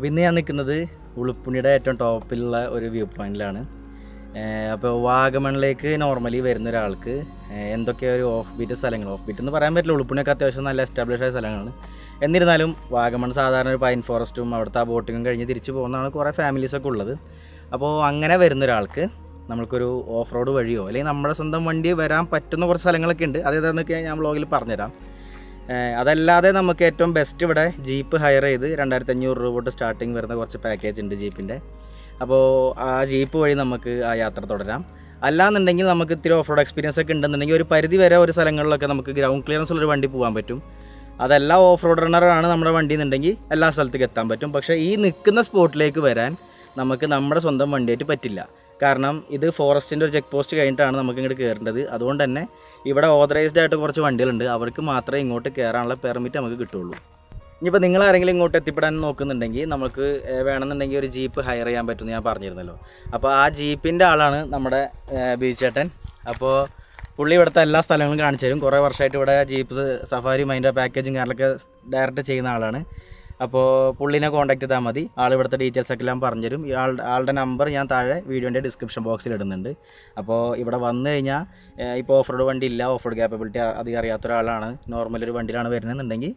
അപ്പോൾ ഇന്ന് ഞാൻ നിൽക്കുന്നത് ഉളുപ്പുണിയുടെ ഏറ്റവും ടോപ്പിലുള്ള ഒരു വ്യൂ പോയിന്റിലാണ്. അപ്പോൾ വാഗമണിലേക്ക് നോർമലി വരുന്ന ഒരാൾക്ക് എന്തൊക്കെയോ ഒരു ഓഫ് ബീറ്റ് സ്ഥലങ്ങൾ, ഓഫ് ബീറ്റ് എന്ന് പറയാൻ പറ്റില്ല, ഉളുപ്പുണിയൊക്കെ അത്യാവശ്യം നല്ല എസ്റ്റാബ്ലിഷ് ആയ സ്ഥലങ്ങളാണ്. എന്നിരുന്നാലും വാഗമൺ സാധാരണ ഒരു പൈൻ ഫോറസ്റ്റും അവിടുത്തെ ആ ബോട്ടിങ്ങും കഴിഞ്ഞ് തിരിച്ച് പോകുന്നതാണ് കുറേ ഫാമിലീസൊക്കെ ഉള്ളത്. അപ്പോൾ അങ്ങനെ വരുന്ന ഒരാൾക്ക് നമ്മൾക്കൊരു ഓഫ് റോഡ് വഴിയോ അല്ലെങ്കിൽ നമ്മുടെ സ്വന്തം വണ്ടി വരാൻ പറ്റുന്ന കുറച്ച് സ്ഥലങ്ങളൊക്കെ ഉണ്ട്. അതേതാണെന്നൊക്കെ ഞാൻ വ്ളോഗിൽ പറഞ്ഞുതരാം. അതല്ലാതെ നമുക്ക് ഏറ്റവും ബെസ്റ്റ് ഇവിടെ ജീപ്പ് ഹയർ ചെയ്ത് 2500 രൂപ തൊട്ട് സ്റ്റാർട്ടിങ് വരുന്ന കുറച്ച് പാക്കേജ് ഉണ്ട് ജീപ്പിൻ്റെ. അപ്പോൾ ആ ജീപ്പ് വഴി നമുക്ക് ആ യാത്ര തുടരാം. അല്ലാന്നുണ്ടെങ്കിൽ നമുക്ക് ഇത്തിരി ഓഫ് റോഡ് എക്സ്പീരിയൻസ് ഒക്കെ ഉണ്ടെന്നുണ്ടെങ്കിൽ ഒരു പരിധി വരെ ഒരു സ്ഥലങ്ങളിലൊക്കെ നമുക്ക് ഗ്രൗണ്ട് ക്ലിയറൻസ് ഉള്ളൊരു വണ്ടി പോകാൻ പറ്റും. അതെല്ലാം ഓഫ് റോഡ് റണ്ണറാണ് നമ്മുടെ വണ്ടി എന്നുണ്ടെങ്കിൽ എല്ലാ സ്ഥലത്തേക്ക് എത്താൻ പറ്റും. പക്ഷേ ഈ നിൽക്കുന്ന സ്പോട്ടിലേക്ക് വരാൻ നമുക്ക് നമ്മുടെ സ്വന്തം വണ്ടിയായിട്ട് പറ്റില്ല. കാരണം ഇത് ഫോറസ്റ്റിൻ്റെ ഒരു ചെക്ക് പോസ്റ്റ് കഴിഞ്ഞിട്ടാണ് നമുക്ക് ഇങ്ങോട്ട് കയറേണ്ടത്. അതുകൊണ്ട് തന്നെ ഇവിടെ ഓതറൈസ്ഡ് ആയിട്ട് കുറച്ച് വണ്ടികളുണ്ട്, അവർക്ക് മാത്രമേ ഇങ്ങോട്ട് കയറാനുള്ള പെർമിറ്റ് നമുക്ക് കിട്ടുള്ളൂ. ഇനിയിപ്പോൾ നിങ്ങൾ ആരെങ്കിലും ഇങ്ങോട്ട് എത്തിപ്പെടാൻ നോക്കുന്നുണ്ടെങ്കിൽ നമുക്ക് വേണമെന്നുണ്ടെങ്കിൽ ഒരു ജീപ്പ് ഹയർ ചെയ്യാൻ പറ്റുമെന്ന് ഞാൻ പറഞ്ഞിരുന്നല്ലോ. അപ്പോൾ ആ ജീപ്പിൻ്റെ ആളാണ് നമ്മുടെ ബിജു ചേട്ടൻ. അപ്പോൾ പുള്ളി ഇവിടുത്തെ എല്ലാ സ്ഥലങ്ങളും കാണിച്ചു തരും. കുറേ വർഷമായിട്ട് ഇവിടെ ജീപ്പ് സഫാരിയും അതിൻ്റെ പാക്കേജും കാര്യങ്ങളൊക്കെ ഡയറക്റ്റ് ചെയ്യുന്ന ആളാണ്. അപ്പോൾ പുള്ളിനെ കോൺടാക്ട് ചെയ്താൽ മതി. ആൾ ഇവിടുത്തെ ഡീറ്റെയിൽസൊക്കെ എല്ലാം പറഞ്ഞുതരും. ആളുടെ നമ്പർ ഞാൻ താഴെ വീഡിയോൻ്റെ ഡിസ്ക്രിപ്ഷൻ ബോക്സിൽ ഇടുന്നുണ്ട്. അപ്പോൾ ഇവിടെ വന്നു കഴിഞ്ഞാൽ ഇപ്പോൾ ഓഫ് റോഡ് വണ്ടി ഇല്ല, ഓഫ് റോഡ് ക്യാപ്പബിലിറ്റി അധികം അറിയാത്ത ഒരാളാണ്, നോർമൽ ഒരു വണ്ടിയിലാണ് വരുന്നതെന്നുണ്ടെങ്കിൽ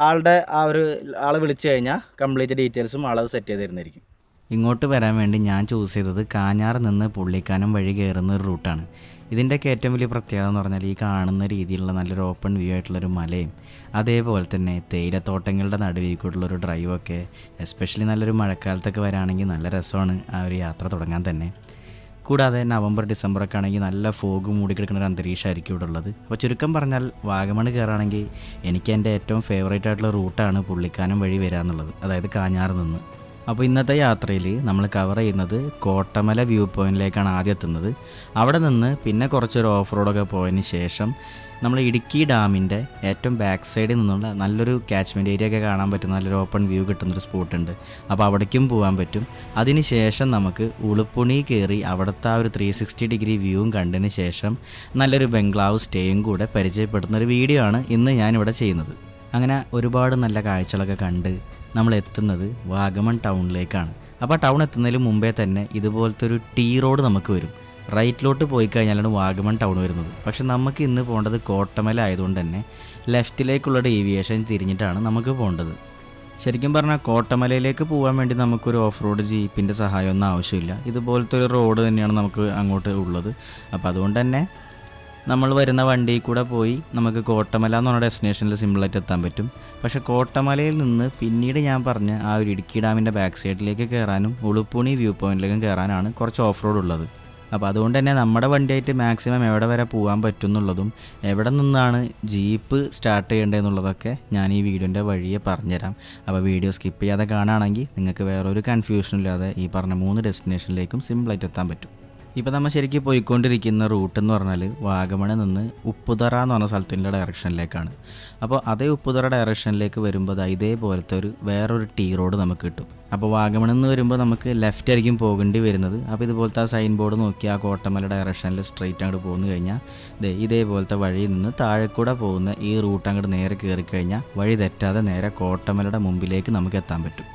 ആളെ വിളിച്ചു കഴിഞ്ഞാൽ കംപ്ലീറ്റ് ഡീറ്റെയിൽസും ആളത് സെറ്റ് ചെയ്ത് തരുന്നതായിരിക്കും. ഇങ്ങോട്ട് വരാൻ വേണ്ടി ഞാൻ ചൂസ് ചെയ്തത് കാഞ്ഞാർ നിന്ന് പുള്ളിക്കാനം വഴി കയറുന്ന ഒരു റൂട്ടാണ്. ഇതിൻ്റെയൊക്കെ ഏറ്റവും വലിയ പ്രത്യേകത എന്ന് പറഞ്ഞാൽ ഈ കാണുന്ന രീതിയിലുള്ള നല്ലൊരു ഓപ്പൺ വ്യൂ ആയിട്ടുള്ളൊരു മലയും അതേപോലെ തന്നെ തേയിലത്തോട്ടങ്ങളുടെ നടുവിലേക്കുള്ളൊരു ഡ്രൈവൊക്കെ എസ്പെഷ്യലി നല്ലൊരു മഴക്കാലത്തൊക്കെ വരാണെങ്കിൽ നല്ല രസമാണ് ആ ഒരു യാത്ര തുടങ്ങാൻ തന്നെ. കൂടാതെ നവംബർ ഡിസംബറൊക്കെ ആണെങ്കിൽ നല്ല ഫോഗ് മൂടിക്കിടക്കുന്ന ഒരു അന്തരീക്ഷമായിരിക്കും ഇവിടെ ഉള്ളത്. അപ്പോൾ ചുരുക്കം പറഞ്ഞാൽ വാഗമൺ കയറുകയാണെങ്കിൽ എനിക്ക് എൻ്റെ ഏറ്റവും ഫേവറേറ്റ് ആയിട്ടുള്ള റൂട്ടാണ് പുള്ളിക്കാനം വഴി വരിക എന്നുള്ളത്, അതായത് കാഞ്ഞാർ നിന്ന്. അപ്പോൾ ഇന്നത്തെ യാത്രയിൽ നമ്മൾ കവർ ചെയ്യുന്നത് കോട്ടമല വ്യൂ പോയിൻറ്റിലേക്കാണ് ആദ്യം എത്തുന്നത്. അവിടെ നിന്ന് പിന്നെ കുറച്ചൊരു ഓഫ് റോഡൊക്കെ പോയതിന് ശേഷം നമ്മൾ ഇടുക്കി ഡാമിൻ്റെ ഏറ്റവും ബാക്ക് സൈഡിൽ നിന്നുള്ള നല്ലൊരു ക്യാച്ച്മെൻറ്റ് ഏരിയ ഒക്കെ കാണാൻ പറ്റുന്ന നല്ലൊരു ഓപ്പൺ വ്യൂ കിട്ടുന്നൊരു സ്പോട്ടുണ്ട്. അപ്പോൾ അവിടേക്കും പോകാൻ പറ്റും. അതിന് ശേഷം നമുക്ക് ഉളുപ്പുണി കയറി അവിടുത്തെ ആ ഒരു 360 ഡിഗ്രി വ്യൂവും കണ്ടതിന് ശേഷം നല്ലൊരു ബംഗ്ലാവ് സ്റ്റേയും കൂടെ പരിചയപ്പെടുത്തുന്നൊരു വീഡിയോ ആണ് ഇന്ന് ഞാനിവിടെ ചെയ്യുന്നത്. അങ്ങനെ ഒരുപാട് നല്ല കാഴ്ചകളൊക്കെ കണ്ട് നമ്മൾ എത്തുന്നത് വാഗമൺ ടൗണിലേക്കാണ്. അപ്പോൾ ടൗൺ എത്തുന്നതിന് മുമ്പേ തന്നെ ഇതുപോലത്തെ ഒരു ടീ റോഡ് നമുക്ക് വരും. റൈറ്റിലോട്ട് പോയി കഴിഞ്ഞാലാണ് വാഗമൺ ടൗൺ വരുന്നത്. പക്ഷെ നമുക്ക് ഇന്ന് പോകേണ്ടത് കോട്ടമല ആയതുകൊണ്ട് തന്നെ ലെഫ്റ്റിലേക്കുള്ള ഡീവിയേഷൻ തിരിഞ്ഞിട്ടാണ് നമുക്ക് പോകേണ്ടത്. ശരിക്കും പറഞ്ഞാൽ കോട്ടമലയിലേക്ക് പോകാൻ വേണ്ടി നമുക്കൊരു ഓഫ് റോഡ് ജീപ്പിൻ്റെ സഹായമൊന്നും ആവശ്യമില്ല. ഇതുപോലത്തെ ഒരു റോഡ് തന്നെയാണ് നമുക്ക് അങ്ങോട്ട് ഉള്ളത്. അപ്പോൾ അതുകൊണ്ട് തന്നെ നമ്മൾ വരുന്ന വണ്ടിയിൽ കൂടെ പോയി നമുക്ക് കോട്ടമല എന്ന് പറഞ്ഞ ഡെസ്റ്റിനേഷനിൽ സിമ്പിളായിട്ട് എത്താൻ പറ്റും. പക്ഷേ കോട്ടമലയിൽ നിന്ന് പിന്നീട് ഞാൻ പറഞ്ഞ ആ ഒരു ഇടുക്കി ഡാമിൻ്റെ ബാക്ക് സൈഡിലേക്ക് കയറാനും ഉളുപ്പുണി വ്യൂ പോയിൻറ്റിലേക്കും കയറാനാണ് കുറച്ച് ഓഫ് റോഡ് ഉള്ളത്. അപ്പോൾ അതുകൊണ്ട് തന്നെ നമ്മുടെ വണ്ടിയായിട്ട് മാക്സിമം എവിടെ വരെ പോകാൻ പറ്റും എന്നുള്ളതും എവിടെ നിന്നാണ് ജീപ്പ് സ്റ്റാർട്ട് ചെയ്യേണ്ടതെന്നുള്ളതൊക്കെ ഞാൻ ഈ വീഡിയോൻ്റെ വഴിയെ പറഞ്ഞുതരാം. അപ്പോൾ വീഡിയോ സ്കിപ്പ് ചെയ്യാതെ കാണുകയാണെങ്കിൽ നിങ്ങൾക്ക് വേറൊരു കൺഫ്യൂഷനും ഇല്ലാതെ ഈ പറഞ്ഞ 3 ഡെസ്റ്റിനേഷനിലേക്കും സിമ്പിളായിട്ട് എത്താൻ പറ്റും. ഇപ്പോൾ നമ്മൾ ശരിക്കും പോയിക്കൊണ്ടിരിക്കുന്ന റൂട്ട് എന്ന് പറഞ്ഞാൽ വാഗമണിൽ നിന്ന് ഉപ്പുതറ എന്ന് പറഞ്ഞ സ്ഥലത്തിൻ്റെ ഡയറക്ഷനിലേക്കാണ്. അപ്പോൾ അതേ ഉപ്പുതറ ഡയറക്ഷനിലേക്ക് വരുമ്പോൾ ഇതേപോലത്തെ വേറൊരു ടീ റോഡ് നമുക്ക് കിട്ടും. അപ്പോൾ വാഗമണിൽ നിന്ന് വരുമ്പോൾ നമുക്ക് ലെഫ്റ്റ് ആയിരിക്കും പോകേണ്ടി വരുന്നത്. അപ്പോൾ ഇതുപോലത്തെ ആ സൈൻ ബോർഡ് നോക്കി ആ കോട്ടമല ഡയറക്ഷനിൽ സ്ട്രെയിറ്റ് അങ്ങോട്ട് പോന്നു കഴിഞ്ഞാൽ ഇതേപോലത്തെ വഴിയിൽ നിന്ന് താഴെക്കൂടെ പോകുന്ന ഈ റൂട്ട് അങ്ങോട്ട് നേരെ കയറി കഴിഞ്ഞാൽ വഴി തെറ്റാതെ നേരെ കോട്ടമലയുടെ മുമ്പിലേക്ക് നമുക്ക് എത്താൻ പറ്റും.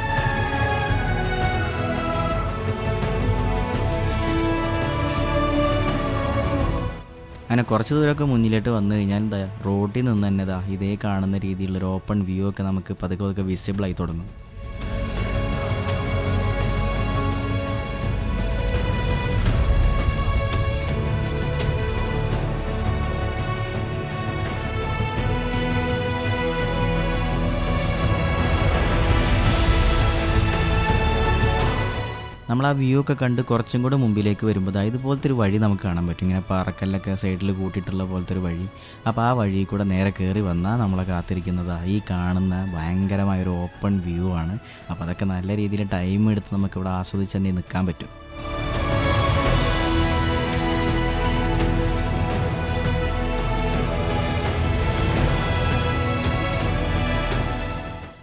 അങ്ങനെ കുറച്ച് ദൂരമൊക്കെ മുന്നിലോട്ട് വന്നു കഴിഞ്ഞാൽ റോഡിൽ നിന്ന് തന്നെ ഇതേ കാണുന്ന രീതിയിലുള്ളൊരു ഓപ്പൺ വ്യൂ ഒക്കെ നമുക്ക് പതുക്കെ വിസിബിളായി തുടങ്ങും. നമ്മൾ ആ വ്യൂ ഒക്കെ കണ്ട് കുറച്ചും കൂടെ മുമ്പിലേക്ക് വരുമ്പോൾ ഇതുപോലത്തെ ഒരു വഴി നമുക്ക് കാണാൻ പറ്റും. ഇങ്ങനെ പാറക്കല്ലൊക്കെ സൈഡിൽ കൂട്ടിയിട്ടുള്ള പോലത്തെ ഒരു വഴി. അപ്പോൾ ആ വഴി കൂടെ നേരെ കയറി വന്നാൽ നമ്മളെ കാത്തിരിക്കുന്നത് ഈ കാണുന്ന ഭയങ്കരമായൊരു ഓപ്പൺ വ്യൂ ആണ്. അപ്പോൾ അതൊക്കെ നല്ല രീതിയിൽ ടൈം എടുത്ത് നമുക്കിവിടെ ആസ്വദിച്ച് തന്നെ നിൽക്കാൻ പറ്റും.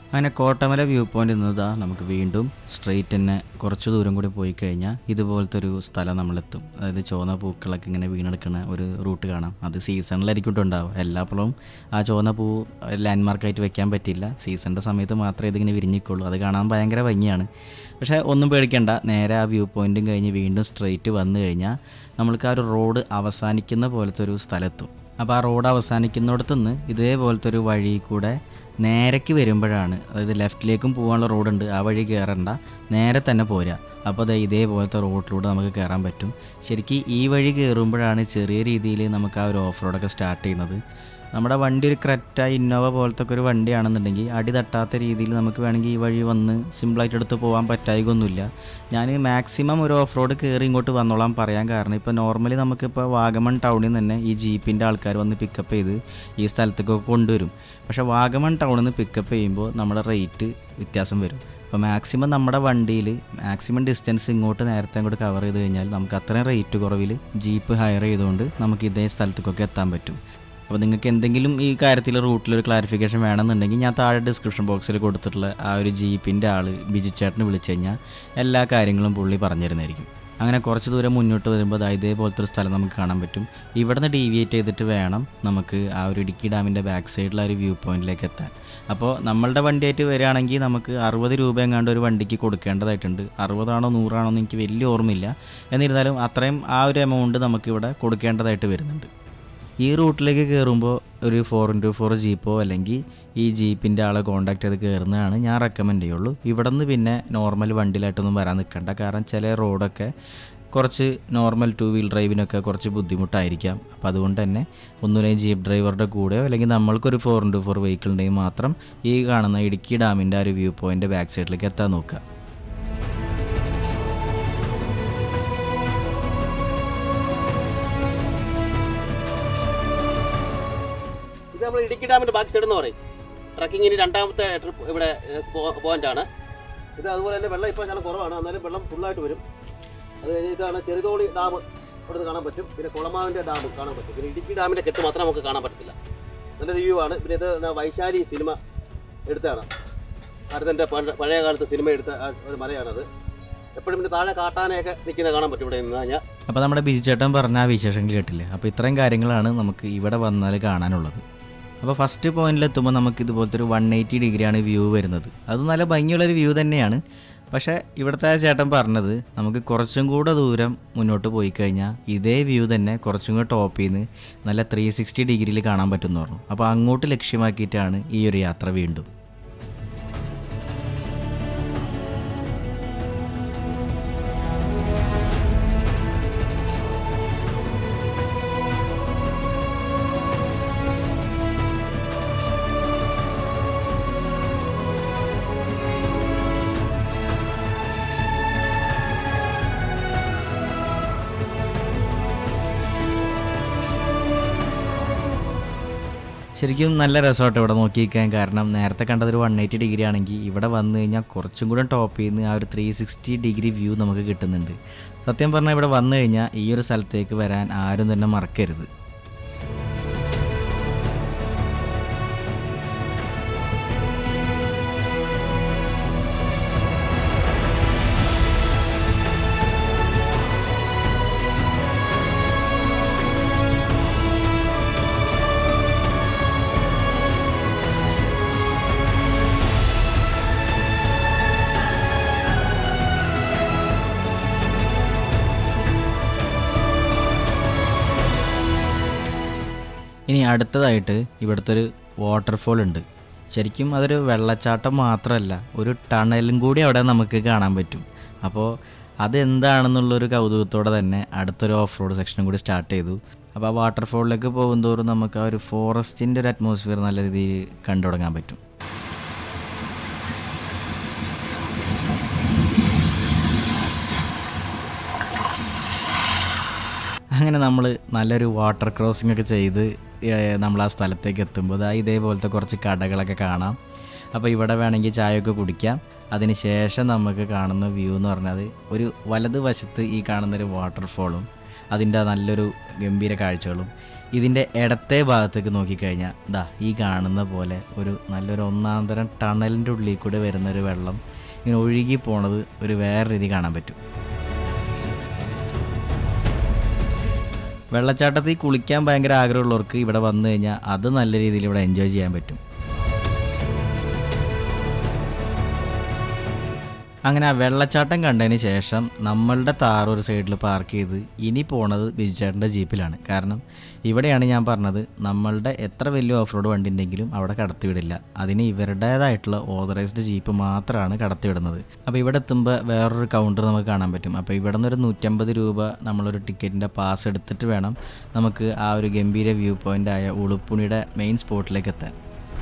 അങ്ങനെ കോട്ടമല വ്യൂ പോയിൻ്റ് നിന്നതാ നമുക്ക് വീണ്ടും സ്ട്രെയിറ്റ് തന്നെ കുറച്ച് ദൂരം കൂടി പോയി കഴിഞ്ഞാൽ ഇതുപോലത്തെ ഒരു സ്ഥലം നമ്മളെത്തും. അതായത് ചുവന്ന പൂക്കളൊക്കെ ഇങ്ങനെ വീണെടുക്കുന്ന ഒരു റൂട്ട് കാണാം. അത് സീസണിലായിരിക്കും ഉണ്ടാവുക. എല്ലാപ്പോഴും ആ ചുവന്ന പൂ ലാൻഡ്മാർക്കായിട്ട് വെക്കാൻ പറ്റില്ല. സീസണിൻ്റെ സമയത്ത് മാത്രമേ ഇതിങ്ങനെ വിരിഞ്ഞിക്കുള്ളൂ. അത് കാണാൻ ഭയങ്കര ഭംഗിയാണ്. പക്ഷേ ഒന്നും പേടിക്കേണ്ട, നേരെ ആ വ്യൂ പോയിൻറ്റും കഴിഞ്ഞ് വീണ്ടും സ്ട്രെയിറ്റ് വന്നു കഴിഞ്ഞാൽ നമ്മൾക്ക് ആ ഒരു റോഡ് അവസാനിക്കുന്ന പോലത്തെ ഒരു സ്ഥലത്തും. അപ്പോൾ ആ റോഡ് അവസാനിക്കുന്നിടത്തുനിന്ന് ഇതേപോലത്തെ ഒരു വഴി കൂടെ നേരേക്ക് വരുമ്പോഴാണ്, അതായത് ലെഫ്റ്റിലേക്കും പോകാനുള്ള റോഡുണ്ട്, ആ വഴി കയറണ്ട, നേരെ തന്നെ പോരാ. അപ്പോൾ അത് ഇതേപോലത്തെ റോഡിലൂടെ നമുക്ക് കയറാൻ പറ്റും. ശരിക്കും ഈ വഴി കയറുമ്പോഴാണ് ചെറിയ രീതിയിൽ നമുക്ക് ആ ഒരു ഓഫ് റോഡൊക്കെ സ്റ്റാർട്ട് ചെയ്യുന്നത്. നമ്മുടെ വണ്ടി ഒരു ക്രെറ്റ ഇന്നോവ പോലത്തെ ഒക്കെ ഒരു വണ്ടിയാണെന്നുണ്ടെങ്കിൽ അടി തട്ടാത്ത രീതിയിൽ നമുക്ക് വേണമെങ്കിൽ ഈ വഴി വന്ന് സിമ്പിളായിട്ട് എടുത്ത് പോകാൻ പറ്റായികൊന്നുമില്ല. ഞാൻ മാക്സിമം ഒരു ഓഫ് റോഡ് കയറി ഇങ്ങോട്ട് വന്നോളാൻ പറയാൻ കാരണം, ഇപ്പോൾ നോർമലി നമുക്കിപ്പോൾ വാഗമൺ ടൗണിൽ നിന്ന് തന്നെ ഈ ജീപ്പിൻ്റെ ആൾക്കാർ വന്ന് പിക്കപ്പ് ചെയ്ത് ഈ സ്ഥലത്തേക്കൊക്കെ കൊണ്ടുവരും. പക്ഷേ വാഗമൺ ടൗണിൽ നിന്ന് പിക്കപ്പ് ചെയ്യുമ്പോൾ നമ്മുടെ റേറ്റ് വ്യത്യാസം വരും. അപ്പോൾ മാക്സിമം നമ്മുടെ വണ്ടിയിൽ മാക്സിമം ഡിസ്റ്റൻസ് ഇങ്ങോട്ട് നേരത്തെ അങ്ങോട്ട് കവർ ചെയ്ത് കഴിഞ്ഞാൽ നമുക്ക് അത്രയും റേറ്റ് കുറവിൽ ജീപ്പ് ഹയർ ചെയ്തുകൊണ്ട് നമുക്ക് ഇതേ സ്ഥലത്തേക്കൊക്കെ എത്താൻ പറ്റും. അപ്പോൾ നിങ്ങൾക്ക് എന്തെങ്കിലും ഈ കാര്യത്തിൽ റൂട്ടിലൊരു ക്ലാരിഫിക്കേഷൻ വേണമെന്നുണ്ടെങ്കിൽ ഞാൻ താഴെ ഡിസ്ക്രിപ്ഷൻ ബോക്സിൽ കൊടുത്തിട്ടുള്ള ആ ഒരു ജീപ്പിൻ്റെ ആൾ ബിജു ചേട്ടന് വിളിച്ചു കഴിഞ്ഞാൽ എല്ലാ കാര്യങ്ങളും പുള്ളി പറഞ്ഞു തരുന്നതായിരിക്കും. അങ്ങനെ കുറച്ച് ദൂരം മുന്നോട്ട് വരുമ്പോൾ ഇതേപോലത്തെ ഒരു സ്ഥലം നമുക്ക് കാണാൻ പറ്റും. ഇവിടെ നിന്ന് ഡീവിയേറ്റ് ചെയ്തിട്ട് വേണം നമുക്ക് ആ ഒരു ഇടുക്കി ഡാമിൻ്റെ ബാക്ക് സൈഡിലെ ഒരു വ്യൂ പോയിൻറ്റിലേക്ക് എത്താൻ. അപ്പോൾ നമ്മളുടെ വണ്ടിയായിട്ട് വരികയാണെങ്കിൽ നമുക്ക് 60 രൂപ എങ്ങാണ്ട് ഒരു വണ്ടിക്ക് കൊടുക്കേണ്ടതായിട്ടുണ്ട്. 60 ആണോ 100 ആണോ എന്ന് എനിക്ക് വലിയ ഓർമ്മയില്ല. എന്നിരുന്നാലും അത്രയും ആ ഒരു എമൗണ്ട് നമുക്കിവിടെ കൊടുക്കേണ്ടതായിട്ട് വരുന്നുണ്ട്. ഈ റൂട്ടിലേക്ക് കയറുമ്പോൾ ഒരു 4x4 ജീപ്പോ അല്ലെങ്കിൽ ഈ ജീപ്പിൻ്റെ ആളെ കോൺടാക്ട് ചെയ്ത് കയറുന്നതാണ് ഞാൻ റെക്കമെൻഡ് ചെയ്യുള്ളൂ. ഇവിടെ നിന്ന് പിന്നെ നോർമൽ വണ്ടിയിലായിട്ടൊന്നും വരാൻ നിൽക്കണ്ട. കാരണം ചില റോഡൊക്കെ കുറച്ച് നോർമൽ 2 വീൽ ഡ്രൈവിനൊക്കെ കുറച്ച് ബുദ്ധിമുട്ടായിരിക്കാം. അപ്പോൾ അതുകൊണ്ട് തന്നെ ഒന്നുമില്ലെങ്കിൽ ജീപ്പ് ഡ്രൈവറുടെ കൂടെയോ അല്ലെങ്കിൽ നമ്മൾക്കൊരു 4x4 വെഹിക്കിൾ ഉണ്ടെങ്കിൽ മാത്രം ഈ കാണുന്ന ഇടുക്കി ഡാമിൻ്റെ ആ ഒരു വ്യൂ പോയിൻ്റ് ബാക്ക് സൈഡിലേക്ക് എത്താൻ നോക്കുക. നമ്മൾ ഇടുക്കി ഡാമിൻ്റെ ബാക്ക് സൈഡ് എന്ന് പറയും. ട്രക്കിങ്ങിന് രണ്ടാമത്തെ ട്രിപ്പ് ഇവിടെ പോയിൻ്റാണ് ഇത്. അതുപോലെ തന്നെ വെള്ളം ഇപ്പോൾ നല്ല കുറവാണ്, എന്നാലും വെള്ളം ഫുള്ളായിട്ട് വരും. അത് കഴിഞ്ഞിട്ടാണ് ചെറുതോണി ഡാം ഇവിടുന്ന് കാണാൻ പറ്റും. പിന്നെ കുളമാവിൻ്റെ ഡാം കാണാൻ പറ്റും. പിന്നെ ഇടുക്കി ഡാമിൻ്റെ കെട്ട് മാത്രം നമുക്ക് കാണാൻ പറ്റത്തില്ല. നല്ലൊരു വ്യൂ ആണ്. പിന്നെ ഇത് വൈശാലി സിനിമ എടുത്താണ്. ഭാരതൻ്റെ പഴയ കാലത്ത് സിനിമ എടുത്ത ഒരു മലയാണത്. എപ്പോഴും പിന്നെ താഴെ കാട്ടാനയൊക്കെ നിൽക്കുന്നത് കാണാൻ പറ്റും ഇവിടെ നിന്ന് കഴിഞ്ഞാൽ. അപ്പോൾ നമ്മുടെ ബിജു ചേട്ടൻ പറഞ്ഞ ആ വിശേഷങ്ങൾ കേട്ടില്ലേ. അപ്പോൾ ഇത്രയും കാര്യങ്ങളാണ് നമുക്ക് ഇവിടെ വന്നാൽ കാണാനുള്ളത്. അപ്പോൾ ഫസ്റ്റ് പോയിന്റിലെത്തുമ്പോൾ നമുക്ക് ഇതുപോലത്തെ ഒരു 180 ഡിഗ്രിയാണ് വ്യൂ വരുന്നത്. അത് നല്ല ഭംഗിയുള്ളൊരു വ്യൂ തന്നെയാണ്. പക്ഷേ ഇവിടുത്തെ ചേട്ടൻ പറഞ്ഞത് നമുക്ക് കുറച്ചും കൂടെ ദൂരം മുന്നോട്ട് പോയി കഴിഞ്ഞാൽ ഇതേ വ്യൂ തന്നെ കുറച്ചും കൂടെ ടോപ്പിൽ നിന്ന് നല്ല 360 ഡിഗ്രിയിൽ കാണാൻ പറ്റുമെന്ന് പറഞ്ഞു. അപ്പോൾ അങ്ങോട്ട് ലക്ഷ്യമാക്കിയിട്ടാണ് ഈ ഒരു യാത്ര വീണ്ടും. ശരിക്കും നല്ല രസമായിട്ട് ഇവിടെ നോക്കിയിരിക്കാൻ. കാരണം നേരത്തെ കണ്ടതൊരു 180 ഡിഗ്രി ആണെങ്കിൽ ഇവിടെ വന്നു കഴിഞ്ഞാൽ കുറച്ചും കൂടെ ടോപ്പിൽ നിന്ന് ആ ഒരു 360 ഡിഗ്രി വ്യൂ നമുക്ക് കിട്ടുന്നുണ്ട്. സത്യം പറഞ്ഞാൽ ഇവിടെ വന്നു കഴിഞ്ഞാൽ ഈ ഒരു സ്ഥലത്തേക്ക് വരാൻ ആരും തന്നെ മറക്കരുത്. ഇനി അടുത്തതായിട്ട് ഇവിടുത്തെ ഒരു വാട്ടർഫോൾ ഉണ്ട്. ശരിക്കും അതൊരു വെള്ളച്ചാട്ടം മാത്രമല്ല, ഒരു ടണലും കൂടി അവിടെ നമുക്ക് കാണാൻ പറ്റും. അപ്പോൾ അതെന്താണെന്നുള്ളൊരു കൗതുകത്തോടെ തന്നെ അടുത്തൊരു ഓഫ് റോഡ് സെക്ഷനും കൂടി സ്റ്റാർട്ട് ചെയ്തു. അപ്പോൾ ആ വാട്ടർഫോളിലേക്ക് പോകുന്തോറും നമുക്ക് ആ ഒരു ഫോറസ്റ്റിൻ്റെ ഒരു അറ്റ്മോസ്ഫിയർ നല്ല രീതിയിൽ കണ്ടു തുടങ്ങാൻ പറ്റും. അങ്ങനെ നമ്മൾ നല്ലൊരു വാട്ടർ ക്രോസിംഗ് ഒക്കെ ചെയ്ത് നമ്മൾ ആ സ്ഥലത്തേക്ക് എത്തുമ്പോൾ ഇതേപോലത്തെ കുറച്ച് കടകളൊക്കെ കാണാം. അപ്പോൾ ഇവിടെ വേണമെങ്കിൽ ചായയൊക്കെ കുടിക്കാം. അതിന് ശേഷം നമുക്ക് കാണുന്ന വ്യൂ എന്ന് പറഞ്ഞത് ഒരു വലത് വശത്ത് ഈ കാണുന്നൊരു വാട്ടർഫോളും അതിൻ്റെ നല്ലൊരു ഗംഭീര കാഴ്ചകളും, ഇതിൻ്റെ ഇടത്തെ ഭാഗത്തേക്ക് നോക്കിക്കഴിഞ്ഞാൽ ദാ ഈ കാണുന്ന പോലെ ഒരു നല്ലൊരു ഒന്നാം തരം ടണലിൻ്റെ ഉള്ളിൽ കൂടെ വരുന്നൊരു വെള്ളം ഇങ്ങനെ ഒഴുകി പോണത് ഒരു വേറെ രീതി കാണാൻ പറ്റും. വെള്ളച്ചാട്ടത്തിൽ കുളിക്കാൻ ഭയങ്കര ആഗ്രഹമുള്ളവർക്ക് ഇവിടെ വന്നു കഴിഞ്ഞാൽ അത് നല്ല രീതിയിൽ ഇവിടെ എൻജോയ് ചെയ്യാൻ പറ്റും. അങ്ങനെ ആ വെള്ളച്ചാട്ടം കണ്ടതിന് ശേഷം നമ്മളുടെ താർ ഒരു സൈഡിൽ പാർക്ക് ചെയ്ത് ഇനി പോണത് ബിജു ചേട്ടൻ്റെ ജീപ്പിലാണ്. കാരണം ഇവിടെയാണ് ഞാൻ പറഞ്ഞത് നമ്മളുടെ എത്ര വലിയ ഓഫ് റോഡ് വണ്ടി ഉണ്ടെങ്കിലും അവിടെ കടത്തിവിടില്ല. അതിന് ഇവരുടേതായിട്ടുള്ള ഓതറൈസ്ഡ് ജീപ്പ് മാത്രമാണ് കടത്തിവിടുന്നത്. അപ്പോൾ ഇവിടെ എത്തുമ്പോൾ വേറൊരു കൗണ്ടർ നമുക്ക് കാണാൻ പറ്റും. അപ്പോൾ ഇവിടെ നിന്നൊരു 150 രൂപ നമ്മളൊരു ടിക്കറ്റിൻ്റെ പാസ് എടുത്തിട്ട് വേണം നമുക്ക് ആ ഒരു ഗംഭീര വ്യൂ പോയിൻ്റായ ഉളുപ്പുണിയുടെ മെയിൻ സ്പോട്ടിലേക്ക് എത്താൻ.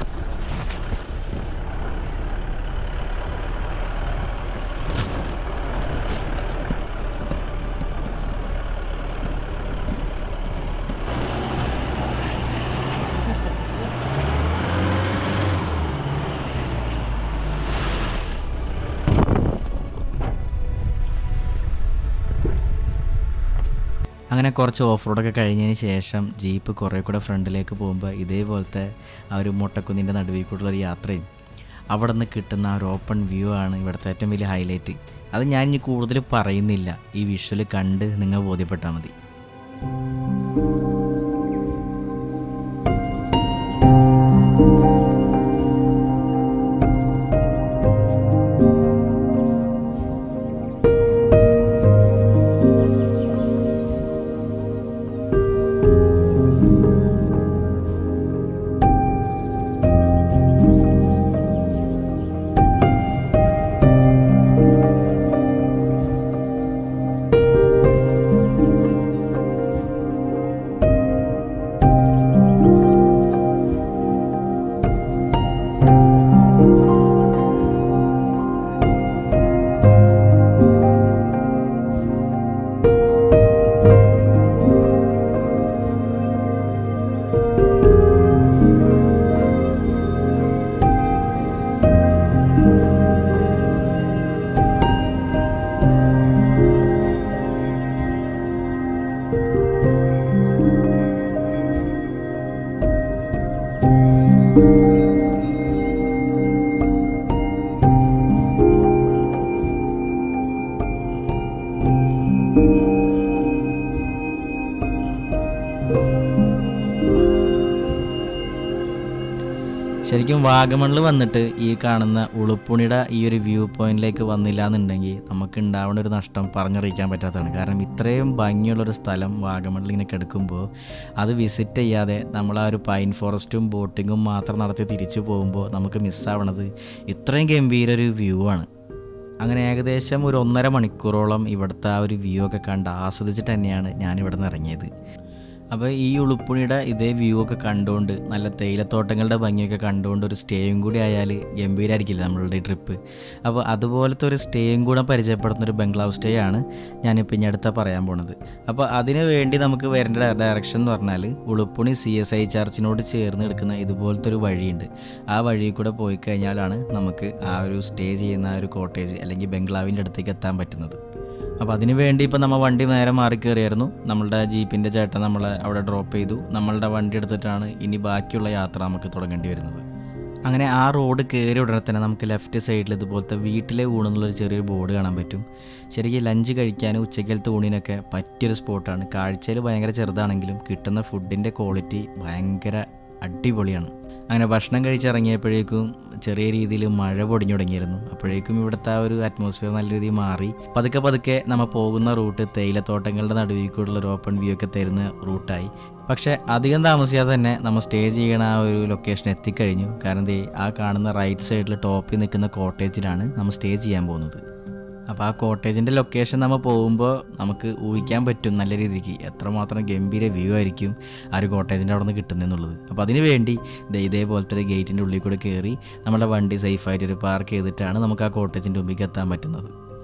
അങ്ങനെ കുറച്ച് ഓഫ് റോഡൊക്കെ കഴിഞ്ഞതിന് ശേഷം ജീപ്പ് കുറേ കൂടെ ഫ്രണ്ടിലേക്ക് പോകുമ്പോൾ ഇതേപോലത്തെ ആ ഒരു മൊട്ടക്കുന്നിൻ്റെ നടുവിൽ കൂടെയുള്ളൊരു യാത്രയും അവിടെ നിന്ന് കിട്ടുന്ന ആ ഒരു ഓപ്പൺ വ്യൂ ആണ് ഇവിടുത്തെ ഏറ്റവും വലിയ ഹൈലൈറ്റ്. അത് ഞാൻ ഇനി കൂടുതൽ പറയുന്നില്ല, ഈ വിഷ്വൽ കണ്ട് നിങ്ങൾ ബോധ്യപ്പെട്ടാൽ മതി. ശരിക്കും വാഗമണിൽ വന്നിട്ട് ഈ കാണുന്ന ഉളുപ്പുണിയുടെ ഈ ഒരു വ്യൂ പോയിന്റിലേക്ക് വന്നില്ല എന്നുണ്ടെങ്കിൽ നമുക്ക് ഉണ്ടാവുന്ന ഒരു നഷ്ടം പറഞ്ഞറിയിക്കാൻ പറ്റാത്തതാണ്. കാരണം ഇത്രയും ഭംഗിയുള്ളൊരു സ്ഥലം വാഗമണിൽ ഇങ്ങനെ കിടക്കുമ്പോൾ അത് വിസിറ്റ് ചെയ്യാതെ നമ്മൾ ആ ഒരു പൈൻ ഫോറസ്റ്റും ബോട്ടിങ്ങും മാത്രം നടത്തി തിരിച്ചു പോകുമ്പോൾ നമുക്ക് മിസ്സാവണത് ഇത്രയും ഗംഭീര ഒരു വ്യൂ ആണ്. അങ്ങനെ ഏകദേശം ഒരു 1.5 മണിക്കൂറോളം ഇവിടുത്തെ ആ ഒരു വ്യൂ ഒക്കെ കണ്ട് ആസ്വദിച്ചിട്ട് തന്നെയാണ് ഞാനിവിടെ നിന്ന് ഇറങ്ങിയത്. അപ്പോൾ ഈ ഉളുപ്പുണിയുടെ ഇതേ വ്യൂ ഒക്കെ കണ്ടുകൊണ്ട് നല്ല തേയിലത്തോട്ടങ്ങളുടെ ഭംഗിയൊക്കെ കണ്ടുകൊണ്ട് ഒരു സ്റ്റേയും കൂടി ആയാൽ ഗംഭീരമായിരിക്കില്ല നമ്മളുടെ ഈ ട്രിപ്പ്. അപ്പോൾ അതുപോലത്തെ ഒരു സ്റ്റേയും കൂടെ പരിചയപ്പെടുത്തുന്നൊരു ബംഗ്ലാവ് സ്റ്റേ ആണ് ഞാനിപ്പോൾ ഇനി അടുത്ത പറയാൻ പോണത്. അപ്പോൾ അതിന് വേണ്ടി നമുക്ക് വരേണ്ട ഡയറക്ഷൻ എന്ന് പറഞ്ഞാൽ ഉളുപ്പുണി CSI ചർച്ചിനോട് ചേർന്ന് എടുക്കുന്ന ഇതുപോലത്തെ ഒരു വഴിയുണ്ട്. ആ വഴി കൂടെ പോയി കഴിഞ്ഞാലാണ് നമുക്ക് ആ ഒരു സ്റ്റേ ചെയ്യുന്ന ആ ഒരു കോട്ടേജ് അല്ലെങ്കിൽ ബംഗ്ലാവിൻ്റെ അടുത്തേക്ക് എത്താൻ പറ്റുന്നത്. അപ്പോൾ അതിന് വേണ്ടി ഇപ്പോൾ നമ്മൾ വണ്ടി നേരെ മാറി കയറിയായിരുന്നു. നമ്മളുടെ ജീപ്പിൻ്റെ ചേട്ടൻ നമ്മളെ അവിടെ ഡ്രോപ്പ് ചെയ്തു. നമ്മളുടെ വണ്ടി എടുത്തിട്ടാണ് ഇനി ബാക്കിയുള്ള യാത്ര നമുക്ക് തുടങ്ങേണ്ടി വരുന്നത്. അങ്ങനെ ആ റോഡ് കയറി ഉടനെ തന്നെ നമുക്ക് ലെഫ്റ്റ് സൈഡിൽ ഇതുപോലത്തെ വീട്ടിലെ ഊണെന്നുള്ളൊരു ചെറിയൊരു ബോർഡ് കാണാൻ പറ്റും. ശരിക്കും ലഞ്ച് കഴിക്കാനും ഉച്ചക്കലത്തെ ഊണിനൊക്കെ പറ്റിയൊരു സ്പോട്ടാണ്. കാഴ്ചയിൽ ഭയങ്കര ചെറുതാണെങ്കിലും കിട്ടുന്ന ഫുഡിൻ്റെ ക്വാളിറ്റി ഭയങ്കര അടിപൊളിയാണ്. അങ്ങനെ ഭക്ഷണം കഴിച്ചിറങ്ങിയപ്പോഴേക്കും ചെറിയ രീതിയിൽ മഴ പൊടിഞ്ഞു തുടങ്ങിയിരുന്നു. അപ്പോഴേക്കും ഇവിടുത്തെ ആ ഒരു അറ്റ്മോസ്ഫിയർ നല്ല രീതിയിൽ മാറി. പതുക്കെ നമ്മൾ പോകുന്ന റൂട്ട് തേയിലത്തോട്ടങ്ങളുടെ നടുവിൽ കൂടെയുള്ള ഒരു ഓപ്പൺ വ്യൂ ഒക്കെ തരുന്ന റൂട്ടായി. പക്ഷേ അധികം താമസിയാതെ തന്നെ നമ്മൾ സ്റ്റേ ചെയ്യണ ആ ഒരു ലൊക്കേഷൻ എത്തിക്കഴിഞ്ഞു. കാരണം ആ കാണുന്ന റൈറ്റ് സൈഡിൽ ടോപ്പിൽ നിൽക്കുന്ന കോട്ടേജിലാണ് നമ്മൾ സ്റ്റേ ചെയ്യാൻ പോകുന്നത്. അപ്പോൾ ആ കോട്ടേജിൻ്റെ ലൊക്കേഷൻ നമ്മൾ പോകുമ്പോൾ നമുക്ക് ഊഹിക്കാൻ പറ്റും നല്ല രീതിക്ക് എത്രമാത്രം ഗംഭീര വ്യൂ ആയിരിക്കും ആ ഒരു കോട്ടേജിൻ്റെ അവിടെ നിന്ന് കിട്ടുന്നതെന്നുള്ളത്. അപ്പോൾ അതിന് വേണ്ടി ഇതേപോലത്തെ ഒരു ഗേറ്റിൻ്റെ ഉള്ളിൽ കൂടെ കയറി നമ്മുടെ വണ്ടി സേഫായിട്ടൊരു പാർക്ക് ചെയ്തിട്ടാണ് നമുക്ക് ആ കോട്ടേജിൻ്റെ മുമ്പിലേക്ക് എത്താൻ പറ്റുന്നത്.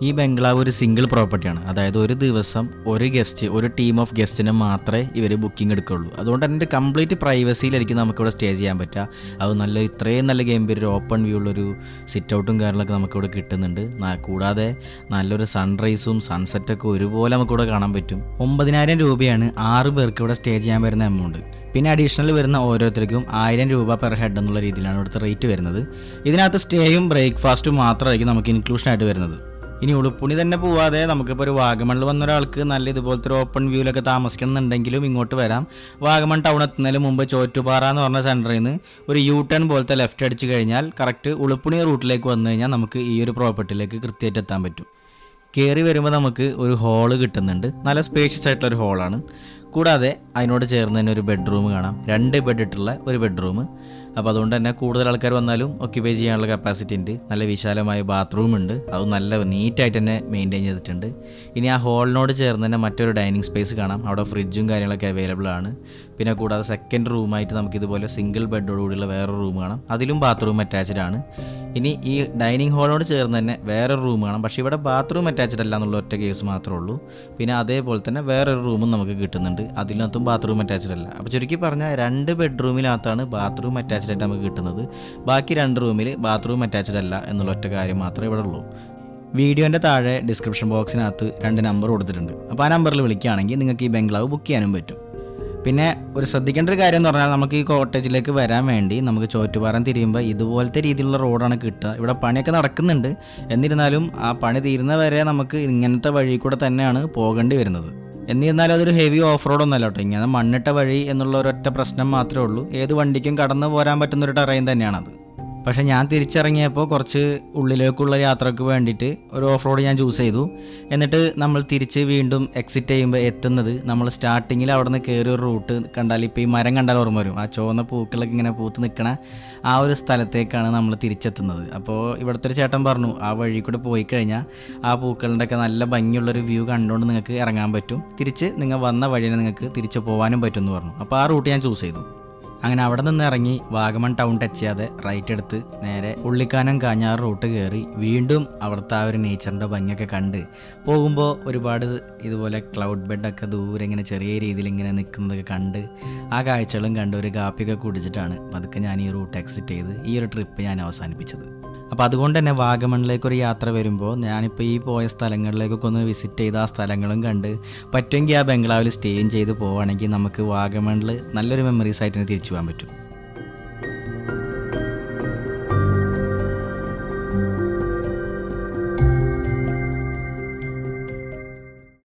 ഈ ബംഗ്ലാവ് ഒരു സിംഗിൾ പ്രോപ്പർട്ടിയാണ്. അതായത് ഒരു ദിവസം ഒരു ഗസ്റ്റ്, ഒരു ടീം ഓഫ് ഗസ്റ്റിന് മാത്രമേ ഇവർ ബുക്കിംഗ് എടുക്കുകയുള്ളൂ. അതുകൊണ്ട് തന്നെ കംപ്ലീറ്റ് പ്രൈവസിയിലായിരിക്കും നമുക്കിവിടെ സ്റ്റേ ചെയ്യാൻ പറ്റുക. അത് ഇത്രയും നല്ല ഗംഭീര ഒരു ഓപ്പൺ വ്യൂ ഉള്ളൊരു സിറ്റ് ഔട്ടും കാര്യങ്ങളൊക്കെ നമുക്കിവിടെ കിട്ടുന്നുണ്ട്. കൂടാതെ നല്ലൊരു സൺറൈസും സൺസെറ്റൊക്കെ ഒരുപോലെ നമുക്കിവിടെ കാണാൻ പറ്റും. 9,000 രൂപയാണ് 6 പേർക്ക് ഇവിടെ സ്റ്റേ ചെയ്യാൻ വരുന്ന എമൗണ്ട്. പിന്നെ അഡീഷണൽ വരുന്ന ഓരോരുത്തർക്കും 1000 രൂപ പെർ ഹെഡ് എന്നുള്ള രീതിയിലാണ് ഇവിടുത്തെ റേറ്റ് വരുന്നത്. ഇതിനകത്ത് സ്റ്റേയും ബ്രേക്ക്ഫാസ്റ്റും മാത്രമായിരിക്കും നമുക്ക് ഇൻക്ലൂഷനായിട്ട് വരുന്നത്. ഇനി ഉളുപ്പുണി തന്നെ പോവാതെ നമുക്കിപ്പോൾ ഒരു വാഗമണിൽ വന്ന ഒരാൾക്ക് നല്ല ഇതുപോലത്തെ ഒരു ഓപ്പൺ വ്യൂവിലൊക്കെ താമസിക്കണം എന്നുണ്ടെങ്കിലും ഇങ്ങോട്ട് വരാം. വാഗമൺ ടൗൺ എത്തുന്നതിന് മുമ്പ് ചോറ്റുപാറ എന്ന് പറഞ്ഞ സെൻറ്ററിൽ നിന്ന് ഒരു U-ടേൺ പോലത്തെ ലെഫ്റ്റ് അടിച്ച് കഴിഞ്ഞാൽ കറക്റ്റ് ഉളുപ്പുണി റൂട്ടിലേക്ക് വന്നു കഴിഞ്ഞാൽ നമുക്ക് ഈ ഒരു പ്രോപ്പർട്ടിയിലേക്ക് കൃത്യമായിട്ട് എത്താൻ പറ്റും. കയറി വരുമ്പോൾ നമുക്ക് ഒരു ഹോള് കിട്ടുന്നുണ്ട്. നല്ല സ്പേഷ്യസ് ആയിട്ടുള്ളൊരു ഹോളാണ്. കൂടാതെ അതിനോട് ചേർന്ന് തന്നെ ഒരു ബെഡ്റൂം കാണാം. 2 ബെഡ് ഇട്ടുള്ള ഒരു ബെഡ്റൂം. അപ്പോൾ അതുകൊണ്ട് തന്നെ കൂടുതൽ ആൾക്കാർ വന്നാലും ഒക്യുപ്പൈ ചെയ്യാനുള്ള കപ്പാസിറ്റി ഉണ്ട്. നല്ല വിശാലമായ ബാത്റൂം ഉണ്ട്. അത് നല്ല നീറ്റായിട്ട് തന്നെ മെയിൻറ്റെയിൻ ചെയ്തിട്ടുണ്ട്. ഇനി ആ ഹോളിനോട് ചേർന്ന് തന്നെ മറ്റൊരു ഡൈനിങ് സ്പേസ് കാണാം. അവിടെ ഫ്രിഡ്ജും കാര്യങ്ങളൊക്കെ അവൈലബിൾ ആണ്. പിന്നെ കൂടാതെ സെക്കൻഡ് റൂമായിട്ട് നമുക്കിതുപോലെ സിംഗിൾ ബെഡോടുകൂടിയുള്ള വേറൊരു റൂം കാണാം. അതിലും ബാത്റൂം അറ്റാച്ച്ഡ് ആണ്. ഇനി ഈ ഡൈനിങ് ഹാളിനോട് ചേർന്ന് തന്നെ വേറൊരു റൂം കാണാം. പക്ഷേ ഇവിടെ ബാത്റൂം അറ്റാച്ച്ഡ് അല്ല എന്നുള്ള ഒറ്റ കേസ് മാത്രമേ ഉള്ളൂ. പിന്നെ അതേപോലെ തന്നെ വേറൊരു റൂമും നമുക്ക് കിട്ടുന്നുണ്ട്. അതിനകത്തും ബാത്റൂം അറ്റാച്ച്ഡ് അല്ല. അപ്പോൾ ചുരുക്കി പറഞ്ഞാൽ 2 ബെഡ്റൂമിനകത്താണ് ബാത്റൂം അറ്റാച്ച്ഡ് ആയിട്ട് നമുക്ക് കിട്ടുന്നത്. ബാക്കി 2 റൂമിൽ ബാത്റൂം അറ്റാച്ച്ഡ് അല്ല എന്നുള്ള ഒറ്റ കാര്യം മാത്രമേ ഇവിടെ ഉള്ളൂ. വീഡിയോൻ്റെ താഴെ ഡിസ്ക്രിപ്ഷൻ ബോക്സിനകത്ത് 2 നമ്പർ കൊടുത്തിട്ടുണ്ട്. അപ്പോൾ ആ നമ്പറിൽ വിളിക്കുകയാണെങ്കിൽ നിങ്ങൾക്ക് ഈ ബംഗ്ലാവ് ബുക്ക് ചെയ്യാനും പറ്റും. പിന്നെ ഒരു ശ്രദ്ധിക്കേണ്ട ഒരു കാര്യം എന്ന് പറഞ്ഞാൽ നമുക്ക് ഈ കോട്ടേജിലേക്ക് വരാൻ വേണ്ടി നമുക്ക് ചോറ്റുപാറം തിരിയുമ്പോൾ ഇതുപോലത്തെ രീതിയിലുള്ള റോഡാണ് കിട്ടുക. ഇവിടെ പണിയൊക്കെ നടക്കുന്നുണ്ട്. എന്നിരുന്നാലും ആ പണി തീരുന്ന വരെ നമുക്ക് ഇങ്ങനത്തെ വഴി കൂടെ തന്നെയാണ് പോകേണ്ടി വരുന്നത്. എന്നിരുന്നാലും അതൊരു ഹെവി ഓഫ് റോഡ് ഒന്നല്ല കേട്ടോ. ഇങ്ങനെ മണ്ണിട്ട വഴി എന്നുള്ള ഒരൊറ്റ പ്രശ്നം മാത്രമേ ഉള്ളൂ. ഏത് വണ്ടിക്കും കടന്നു പോരാൻ പറ്റുന്നൊരു ടെറൈൻ തന്നെയാണത്. പക്ഷേ ഞാൻ തിരിച്ചിറങ്ങിയപ്പോൾ കുറച്ച് ഉള്ളിലേക്കുള്ള യാത്രയ്ക്ക് വേണ്ടിയിട്ട് ഒരു ഓഫ് റോഡ് ഞാൻ ചൂസ് ചെയ്തു. എന്നിട്ട് നമ്മൾ തിരിച്ച് വീണ്ടും എക്സിറ്റ് ചെയ്യുമ്പോൾ എത്തുന്നത് നമ്മൾ സ്റ്റാർട്ടിങ്ങിൽ അവിടെ നിന്ന് കയറിയ ഒരു റൂട്ട് കണ്ടാൽ ഇപ്പോൾ ഈ മരം കണ്ടാൽ ഓർമ്മ വരും. ആ ചുവന്ന പൂക്കളൊക്കെ ഇങ്ങനെ പൂത്ത് നിൽക്കണ ആ ഒരു സ്ഥലത്തേക്കാണ് നമ്മൾ തിരിച്ചെത്തുന്നത്. അപ്പോൾ ഇവിടുത്തെ ഒരു ചേട്ടൻ പറഞ്ഞു ആ വഴി കൂടെ പോയി കഴിഞ്ഞാൽ ആ പൂക്കളുടെ ഒക്കെ നല്ല ഭംഗിയുള്ളൊരു വ്യൂ കണ്ടുകൊണ്ട് നിങ്ങൾക്ക് ഇറങ്ങാൻ പറ്റും. തിരിച്ച് നിങ്ങൾ വന്ന വഴിയെ നിങ്ങൾക്ക് തിരിച്ച് പോകാനും പറ്റുമെന്ന് പറഞ്ഞു. അപ്പോൾ ആ റൂട്ട് ഞാൻ ചൂസ് ചെയ്തു. അങ്ങനെ അവിടെ നിന്ന് ഇറങ്ങി വാഗമൺ ടൗൺ ടച്ച് ചെയ്യാതെ റൈറ്റ് എടുത്ത് നേരെ ഉള്ളിക്കാനം കാഞ്ഞാറ് റൂട്ട് കയറി വീണ്ടും അവിടുത്തെ ആ ഒരു നേച്ചറിൻ്റെ ഭംഗിയൊക്കെ കണ്ട് പോകുമ്പോൾ ഒരുപാട് ഇതുപോലെ ക്ലൗഡ് ബെഡൊക്കെ ദൂരെ ഇങ്ങനെ ചെറിയ രീതിയിൽ ഇങ്ങനെ നിൽക്കുന്നതൊക്കെ കണ്ട് ആ കാഴ്ചകളും കണ്ട് ഒരു കാപ്പിയൊക്കെ കുടിച്ചിട്ടാണ് പതുക്കെ ഞാൻ ഈ റൂട്ട് എക്സിറ്റ് ചെയ്ത് ഈ ഒരു ട്രിപ്പ് ഞാൻ അവസാനിപ്പിച്ചത്. അപ്പോൾ അതുകൊണ്ട് തന്നെ വാഗമണിലേക്കൊരു യാത്ര വരുമ്പോൾ ഞാനിപ്പോൾ ഈ പോയ സ്ഥലങ്ങളിലേക്കൊക്കെ ഒന്ന് വിസിറ്റ് ചെയ്ത് ആ സ്ഥലങ്ങളും കണ്ട് പറ്റുമെങ്കിൽ ആ ബംഗ്ലാവിൽ സ്റ്റേയും ചെയ്ത് പോവുകയാണെങ്കിൽ നമുക്ക് വാഗമണിൽ നല്ലൊരു മെമ്മറീസ് ആയിട്ട് തിരിച്ചു പോകാൻ പറ്റും.